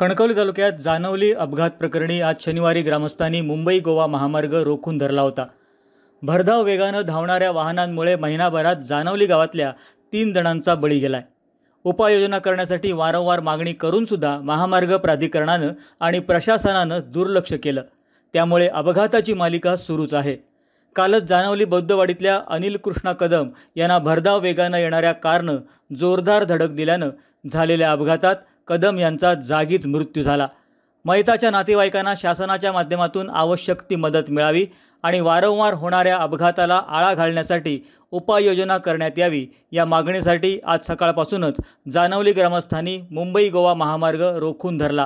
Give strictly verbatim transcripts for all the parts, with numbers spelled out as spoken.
कणकवली तालुक्यात जानवली अपघात प्रकरणी आज शनिवारी ग्रामस्थांनी मुंबई गोवा महामार्ग रोखून धरला होता। भरधाव वेगानं धावणाऱ्या वाहनांमुळे महिनाभरात जानवली गावातल्या तीन जणांचा बळी गेलाय। उपाययोजना करण्यासाठी वारंवार मागणी करून सुद्धा महामार्ग प्राधिकरणानं आणि प्रशासनानं दुर्लक्ष केलं, त्यामुळे अपघाताची मालिका सुरूच आहे। कालच जानवली बौद्धवाडीतल्या अनिल कृष्णा कदम यांना भरधाव वेगानं येणाऱ्या कारनं जोरदार धडक दिल्यानं झालेल्या अपघातात कदम यांचा जागीच मृत्यू झाला। मयताच्या नातेवाईकांना शासनाच्या माध्यमातून आवश्यक ती मदत मिळावी आणि वारंवार होणाऱ्या अपघाताला आळा घालण्यासाठी उपाययोजना करण्यात यावी या मागणीसाठी आज सकाळपासूनच जानवली ग्रामस्थांनी मुंबई गोवा महामार्ग रोखून धरला।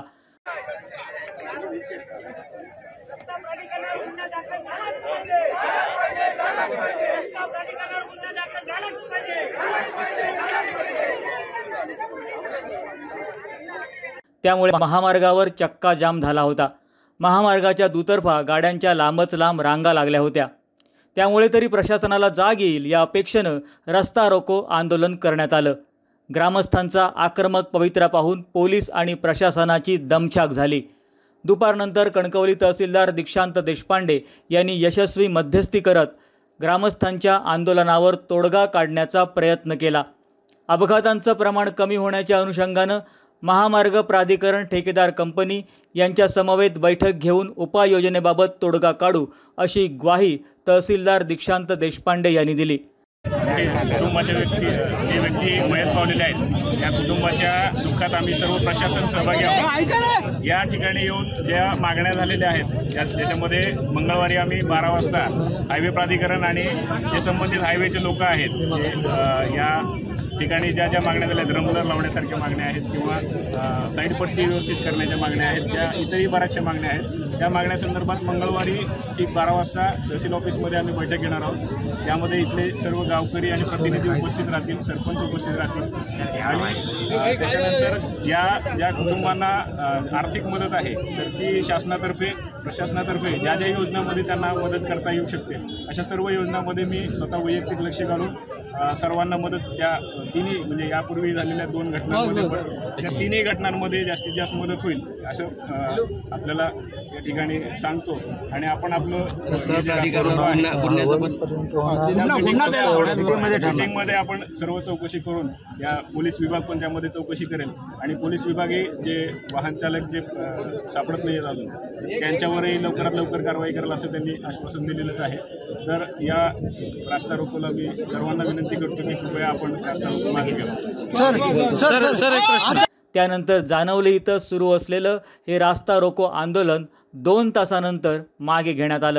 त्यामुळे महामार्गावर चक्का जाम झाला होता। महामार्गाच्या दुतर्फा गाड्यांच्या लांबच लांब रांगा लागल्या होत्या। त्यामुळे तरी प्रशासनाला जाग येईल या अपेक्षेनं रस्ता रोको आंदोलन करण्यात आलं। ग्रामस्थांचा आक्रमक पवित्रा पाहून पोलीस आणि प्रशासनाची दमछाक झाली। दुपारनंतर कणकवली तहसीलदार दीक्षांत देशपांडे यांनी यशस्वी मध्यस्थी करत ग्रामस्थांच्या आंदोलनावर तोडगा काढण्याचा प्रयत्न केला। अपघातांचं प्रमाण कमी होण्याच्या अनुषंगानं महामार्ग प्राधिकरण ठेकेदार कंपनी यांच्या समवेत बैठक घेऊन उपाययोजनेबाबत तोडगा काढू अशी ग्वाही तहसीलदार दीक्षांत देशपांडे यांनी दिली। कुटुंबाचे व्यक्ती जे व्यक्ती मयत पावलेले आहेत त्या कुटुंबाच्या दुःखात आम्ही सर्व प्रशासन सहभागी आहोत। या ठिकाणी येऊन ज्या मागण्या झालेल्या आहेत त्याच्यामध्ये मंगळवारी आम्ही बारा वाजता हायवे प्राधिकरण आणि जे संबंधित हायवेचे लोक आहेत या ठिकाणी ज्या ज्या मागण्या झाल्या ड्रमलर लावण्यासारख्या मागण्या आहेत किंवा साईडपट्टी व्यवस्थित करण्याच्या मागण्या आहेत, ज्या इतरही बऱ्याचशा मागण्या आहेत त्या मागण्यासंदर्भात मंगळवारी ठीक बारा वाजता तहसील ऑफिसमध्ये आम्ही बैठक घेणार आहोत। त्यामध्ये इथले सर्व गावकरी आणि प्रतिनिधी उपस्थित राहतील, सरपंच उपस्थित राहतील आणि त्याच्यानंतर ज्या ज्या कुटुंबांना आर्थिक मदत आहे तर ती शासनातर्फे प्रशासनातर्फे ज्या ज्या योजनांमध्ये त्यांना मदत करता येऊ शकते अशा सर्व योजनांमध्ये मी स्वतः वैयक्तिक लक्ष घालून सर्वांना मदत त्या तिन्ही म्हणजे यापूर्वी झालेल्या दोन घटनांमध्ये पण त्या तिन्ही घटनांमध्ये जास्तीत जास्त मदत होईल असं आपल्याला या ठिकाणी सांगतो। आणि आपण आपलं मीटिंगमध्ये आपण सर्व चौकशी करून या पोलीस विभाग पण त्यामध्ये चौकशी करेल आणि पोलीस विभागही जे वाहन चालक जे सापडत नाही अजून त्यांच्यावरही लवकरात लवकर कारवाई करायला असं त्यांनी आश्वासन दिलेलंच आहे। तर या रास्ता रोकोला मी सर्वांना विनंती करतो की कृपया आपण रास्ता रोको मागे घ्या। त्यानंतर जानवली इथं सुरू असलेलं हे रास्ता रोको आंदोलन दोन तासानंतर मागे घेण्यात आलं।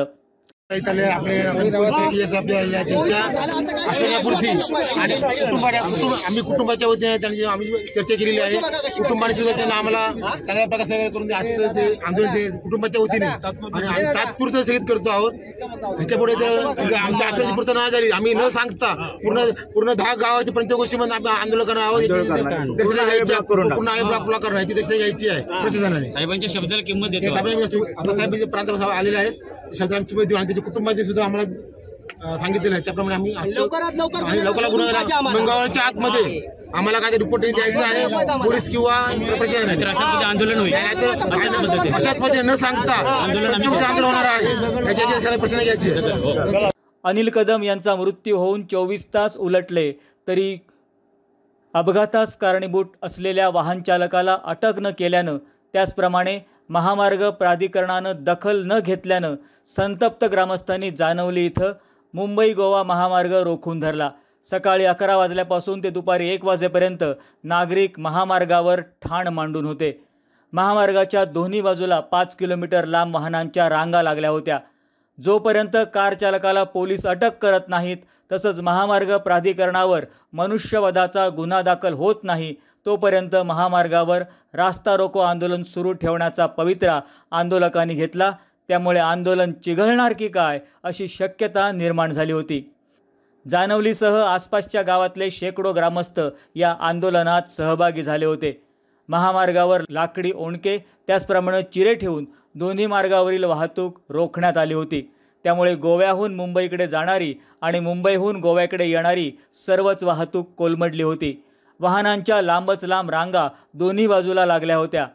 आम्ही कुटुंबाच्या वतीने त्यांनी आम्ही चर्चा केलेली आहे। कुटुंबाने सुद्धा त्यांना आम्हाला चांगल्या प्रकारे सहकार्य करून आजचं ते आंदोलन ते कुटुंबाच्या वतीने आणि आम्ही तात्पुरतं स्थगित करतो आहोत। ह्याच्यापुढे जर आमच्या आश्वासनाची पूर्तता नाही झाली आम्ही न सांगता पूर्ण पूर्ण दहा गावाची पंचगोष्ठीमध्ये आम्ही आंदोलन करणार आहोत। पूर्ण आयोग ब्लॉक करणार याची दक्षता घ्यायची आहे प्रशासनाने। साहेबांच्या शब्दाला किंमत देतो। आपल्या साहेब प्रांत आलेले आहेत, शब्दाला किंमत देऊ आणि त्याच्या कुटुंबाचे सुद्धा आम्हाला सांगितलेलं आहे त्याप्रमाणे आम्ही लवकरात लवकर आणि लवकरात गुन्हा मंगळवारच्या आतमध्ये आम्हाला काय रिपोर्ट द्यायचं आहे पोलीस किंवा प्रशासन आंदोलन होईल अशाच मध्ये न सांगता आंदोलन होणार आहे याच्याचे सगळे प्रश्न घ्यायचे। अनिल कदम यांचा मृत्यू होऊन चोवीस तास उलटले तरी अपघातास कारणीभूत असलेल्या वाहन चालकाला अटक न केल्यानं त्याचप्रमाणे महामार्ग प्राधिकरणानं दखल न घेतल्यानं संतप्त ग्रामस्थांनी जानवली इथं मुंबई गोवा महामार्ग रोखून धरला। सकाळी अकरा वाजल्यापासून ते दुपारी एक वाजेपर्यंत नागरिक महामार्गावर ठाण मांडून होते। महामार्गाच्या दोन्ही बाजूला पाच किलोमीटर लांब वाहनांच्या रांगा लागल्या होत्या। जोपर्यंत कार चालकाला पोलीस अटक करत नाहीत तसंच महामार्ग प्राधिकरणावर मनुष्यवधाचा गुन्हा दाखल होत नाही तोपर्यंत महामार्गावर रास्ता रोको आंदोलन सुरू ठेवण्याचा पवित्रा आंदोलकांनी घेतला। त्यामुळे आंदोलन चिघळणार की काय अशी शक्यता निर्माण झाली होती। जानवलीसह आसपासच्या गावातले शेकडो ग्रामस्थ या आंदोलनात सहभागी झाले होते। महामार्गावर लाकडी ओंडके त्याचप्रमाणे चिरे ठेवून दोन्ही मार्गावरील वाहतूक रोखण्यात आली होती। त्यामुळे गोव्याहून मुंबईकडे जाणारी आणि मुंबईहून गोव्याकडे येणारी सर्वच वाहतूक कोलमडली होती। वाहनांच्या लांबच लांब रांगा दोन्ही बाजूला लागल्या होत्या।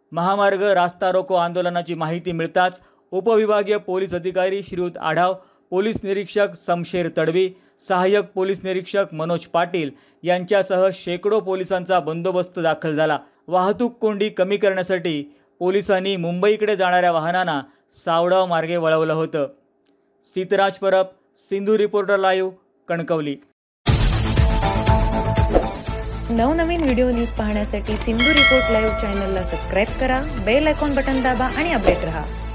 महामार्ग रास्ता रोको आंदोलनाची माहिती मिळताच उपविभागीय पोलीस अधिकारी श्रीयुत आढाव, पोलीस निरीक्षक समशेर तडवी, सहाय्यक पोलीस निरीक्षक मनोज पाटील यांच्यासह शेकडो पोलिसांचा बंदोबस्त दाखल झाला. वाहतूक कोंडी कमी करण्यासाठी पोलिसांनी मुंबईकडे जाणाऱ्या वाहनांना सावडाव मार्गे वळवलं होतं. Sitaraj Parab, Sindhu reporter live, Kankavli. नवनवीन व्हिडिओ न्यूज पाहण्यासाठी सिंधू रिपोर्ट लाईव्ह चॅनलला सबस्क्राईब करा, बेल आयकॉन बटन दाबा आणि अपडेट रहा.